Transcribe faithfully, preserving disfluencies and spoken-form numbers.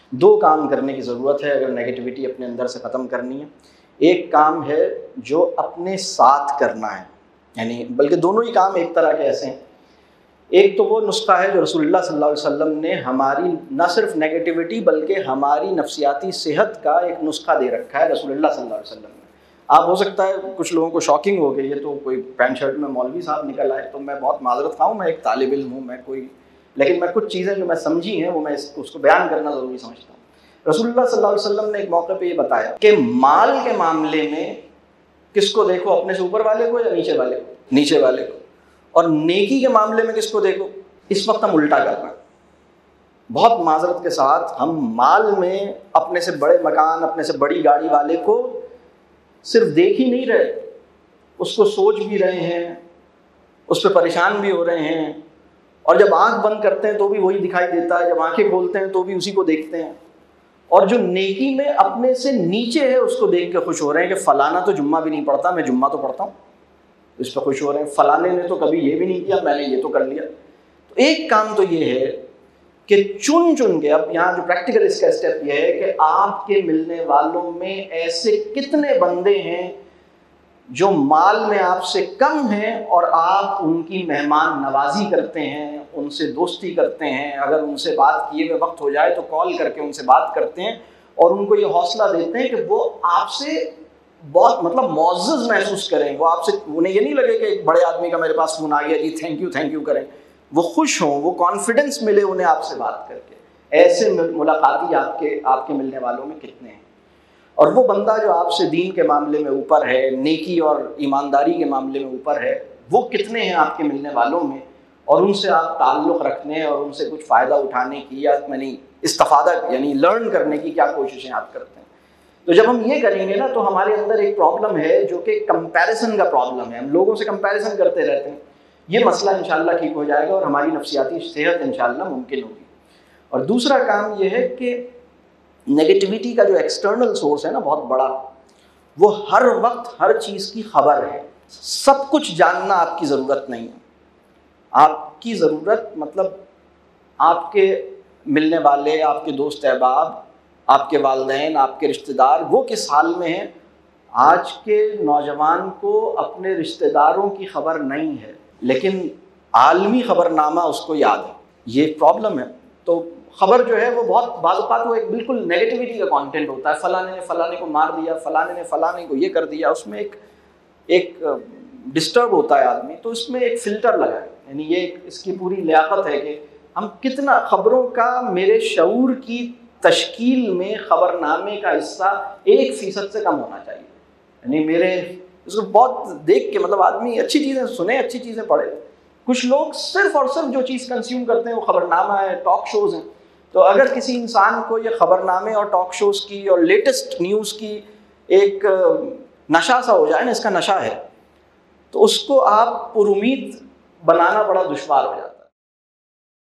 دو کام کرنے کی ضرورت ہے اگر نیگیٹیوٹی اپنے اندر سے ختم کرنی ہے۔ ایک کام ہے جو اپنے ساتھ کرنا ہے، یعنی بلکہ دونوں ہی کام ایک طرح کے ایسے ہیں۔ ایک تو وہ نسخہ ہے جو رسول اللہ صلی اللہ علیہ وسلم نے ہماری نہ صرف نیگیٹیوٹی بلکہ ہماری نفسیاتی صحت کا ایک نسخہ دے رکھا ہے رسول اللہ صلی اللہ علیہ وسلم نے۔ آپ ہو سکتا ہے کچھ لوگوں کو شاکنگ ہو گئی ہے تو کوئی پینٹ شرٹ میں مولوی صاحب نکل آئے، تو میں بہت معذرت خواہ ہوں، میں ایک طالب علم ہوں، میں کوئی لیکن میں کچھ چیزیں جو میں سمجھی ہیں وہ میں اس اس کو بیان کرنا ضروری سمجھتا ہوں۔ رسول اللہ صلی اللہ علیہ وسلم نے ایک موقع پہ یہ بتایا کہ مال کے معاملے میں کس کو دیکھو، اپنے سے اوپر والے کو یا نیچے والے کو؟ نیچے والے کو۔ اور نیکی کے معاملے میں کس کو دیکھو؟ اس وقت ہم الٹا کر رہے ہیں۔ بہت معذرت کے ساتھ ہم مال میں اپنے سے بڑے مکان، اپنے سے بڑی گاڑی والے کو صرف دیکھ ہی نہیں رہے، اس کو سوچ بھی رہے ہیں، اس پہ پریشان بھی ہو رہے ہیں، اور جب آنکھ بند کرتے ہیں تو بھی وہی دکھائی دیتا ہے، جب آنکھیں کھولتے ہیں تو بھی اسی کو دیکھتے ہیں۔ اور جو نیکی میں اپنے سے نیچے ہے اس کو دیکھ کے خوش ہو رہے ہیں کہ فلانا تو جمعہ بھی نہیں پڑھتا، میں جمعہ تو پڑھتا ہوں، اس پہ خوش ہو رہے ہیں۔ فلانے نے تو کبھی یہ بھی نہیں کیا، میں نے یہ تو کر لیا۔ تو ایک کام تو یہ ہے کہ چن چن کے، اب یہاں جو پریکٹیکل اس کا اسٹیپ یہ ہے کہ آپ کے ملنے والوں میں ایسے کتنے بندے ہیں جو مال میں آپ سے کم ہیں اور آپ ان کی مہمان نوازی کرتے ہیں، ان سے دوستی کرتے ہیں، اگر ان سے بات کیے ہوئے وقت ہو جائے تو کال کر کے ان سے بات کرتے ہیں اور ان کو یہ حوصلہ دیتے ہیں کہ وہ آپ سے بہت مطلب معزز محسوس کریں، وہ آپ سے، انہیں یہ نہیں لگے کہ ایک بڑے آدمی کا میرے پاس فون آ گیا جی تھینک یو تھینک یو کریں، وہ خوش ہوں، وہ کانفیڈنس ملے انہیں آپ سے بات کر کے۔ ایسے ملاقاتی آپ کے آپ کے ملنے والوں میں کتنے ہیں؟ اور وہ بندہ جو آپ سے دین کے معاملے میں اوپر ہے، نیکی اور ایمانداری کے معاملے میں اوپر ہے، وہ کتنے ہیں آپ کے ملنے والوں میں؟ اور ان سے آپ تعلق رکھنے اور ان سے کچھ فائدہ اٹھانے کی یا یعنی استفادہ یعنی لرن کرنے کی کیا کوششیں آپ کرتے ہیں؟ تو جب ہم یہ کریں گے نا تو ہمارے اندر ایک پرابلم ہے جو کہ کمپیریزن کا پرابلم ہے، ہم لوگوں سے کمپیریزن کرتے رہتے ہیں، یہ مسئلہ انشاءاللہ ٹھیک ہو جائے گا اور ہماری نفسیاتی صحت انشاءاللہ ممکن ہوگی۔ اور دوسرا کام یہ ہے کہ نیگیٹیوٹی کا جو ایکسٹرنل سورس ہے نا بہت بڑا، وہ ہر وقت ہر چیز کی خبر ہے۔ سب کچھ جاننا آپ کی ضرورت نہیں ہے، آپ کی ضرورت مطلب آپ کے ملنے والے، آپ کے دوست احباب، آپ کے والدین، آپ کے رشتہ دار وہ کس حال میں ہیں۔ آج کے نوجوان کو اپنے رشتہ داروں کی خبر نہیں ہے لیکن عالمی خبر نامہ اس کو یاد ہے، یہ پرابلم ہے۔ تو خبر جو ہے وہ بہت بعض اوقات وہ ایک بالکل نیگیٹیوٹی کا کانٹینٹ ہوتا ہے، فلانے نے فلانے کو مار دیا، فلانے نے فلانے کو یہ کر دیا، اس میں ایک ایک ڈسٹرب ہوتا ہے آدمی، تو اس میں ایک فلٹر لگا ہے، یعنی یہ ایک اس کی پوری لیاقت ہے کہ ہم کتنا خبروں کا میرے شعور کی تشکیل میں خبر نامے کا حصہ ایک فیصد سے کم ہونا چاہیے، یعنی میرے اس کو بہت دیکھ کے مطلب آدمی اچھی چیزیں سنے، اچھی چیزیں پڑھے۔ کچھ لوگ صرف اور صرف جو چیز کنزیوم کرتے ہیں وہ خبر نامہ ہے، ٹاک شوز ہیں۔ تو اگر کسی انسان کو یہ خبر نامے اور ٹاک شوز کی اور لیٹسٹ نیوز کی ایک نشہ سا ہو جائے نا، اس کا نشہ ہے، تو اس کو آپ پر امید بنانا بڑا دشوار ہو جاتا ہے۔